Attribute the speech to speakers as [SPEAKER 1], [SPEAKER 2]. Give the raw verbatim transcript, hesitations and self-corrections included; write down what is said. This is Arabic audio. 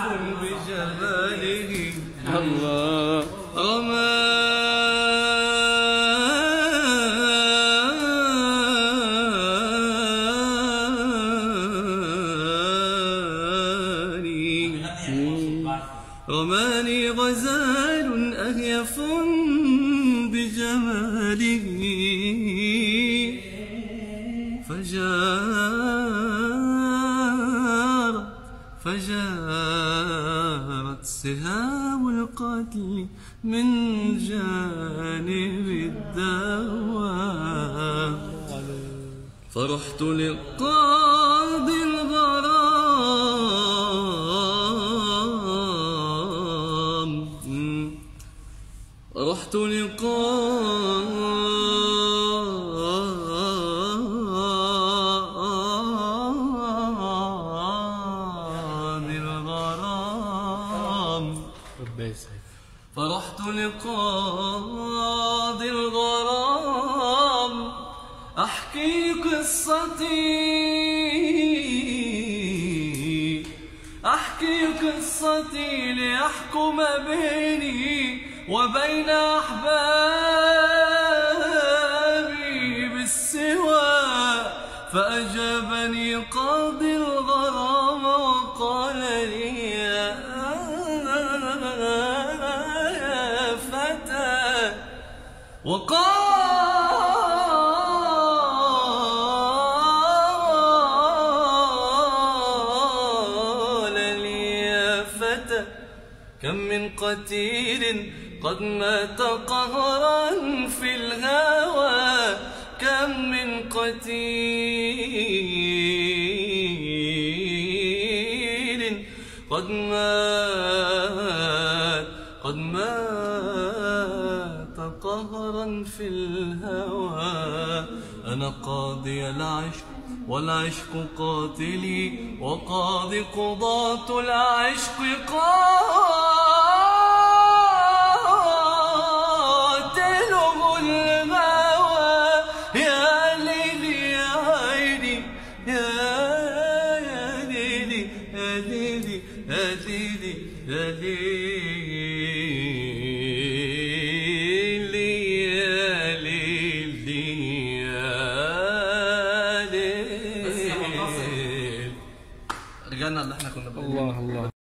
[SPEAKER 1] بجماله الله رماني غزال أهيف بجماله فجار فجارت سهام القتل من جانب الدوام فرحت لقاضي الغرام رحت لقاضي الغرام فرحت لقاضي الغرام أحكي قصتي أحكي قصتي ليحكم بيني وبين أحبابي بالسوى فأجابني قاضي الغرام وقال لي يا فتى وقال لي يا فتى كم من قتيل قد مات قهرا في الهوى كم من قتيل قد مات قد مات قهرا في الهوى أنا قاضي العشق والعشق قاتلي وقاضي قضاة العشق قاتلهم الهوى يا ليلي يا عيني يا ليلي يا ليلي يا ليلي يا ليلي يا ليلي يا ليلي. رجعنا اللي احنا كنا بنقوله. الله الله.